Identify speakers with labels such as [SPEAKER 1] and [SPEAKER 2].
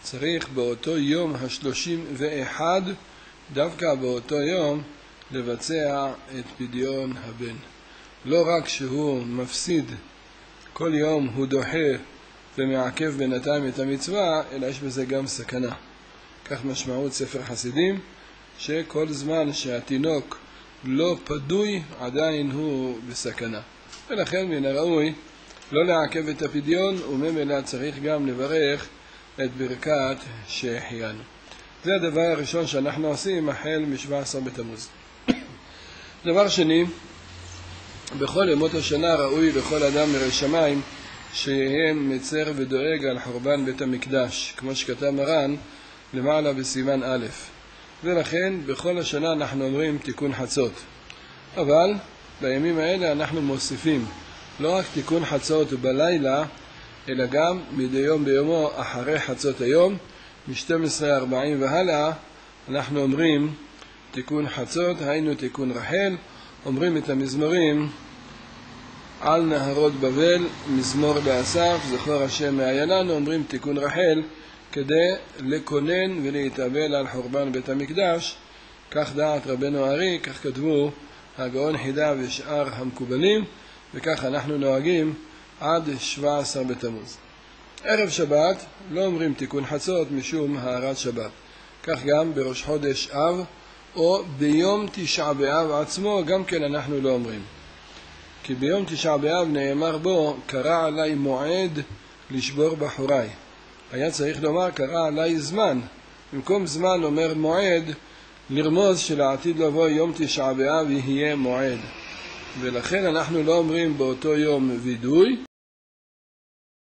[SPEAKER 1] צריך באותו יום ה-31, דווקא באותו יום, לבצע את פדיון הבן. לא רק שהוא מפסיד, כל יום הוא דוחה ומעכב בינתיים את המצווה, אלא יש בזה גם סכנה. כך משמעות ספר חסידים, שכל זמן שהתינוק לא פדוי, עדיין הוא בסכנה. ולכן מן הראוי לא לעכב את הפדיון, וממילא צריך גם לברך את ברכת שהחיינו. זה הדבר הראשון שאנחנו עושים החל מ-17 בתמוז. דבר שני, בכל ימות השנה ראוי לכל אדם ירא שמיים שיהיה מצר ודואג על חורבן בית המקדש, כמו שכתב מרן למעלה בסימן א'. ולכן בכל השנה אנחנו אומרים תיקון חצות. אבל בימים האלה אנחנו מוסיפים לא רק תיקון חצות בלילה, אלא גם מדי יום ביומו אחרי חצות היום, מ-12:40 והלאה, אנחנו אומרים תיקון חצות, היינו תיקון רחל, אומרים את המזמורים על נהרות בבל, מזמור לאסף, זכור השם מהיה לנו, אומרים תיקון רחל, כדי לקונן ולהתאבל על חורבן בית המקדש. כך דעת רבנו הארי, כך כתבו הגאון חידה ושאר המקובלים, וכך אנחנו נוהגים עד 17 בתמוז. ערב שבת לא אומרים תיקון חצות משום הערת שבת. כך גם בראש חודש אב או ביום תשעה באב עצמו גם כן אנחנו לא אומרים. כי ביום תשעה באב נאמר בו קרא עליי מועד לשבור בחוריי. היה צריך לומר קרא עליי זמן. במקום זמן אומר מועד, לרמוז שלעתיד לבוא יום תשעה באב יהיה מועד. ולכן אנחנו לא אומרים באותו יום וידוי,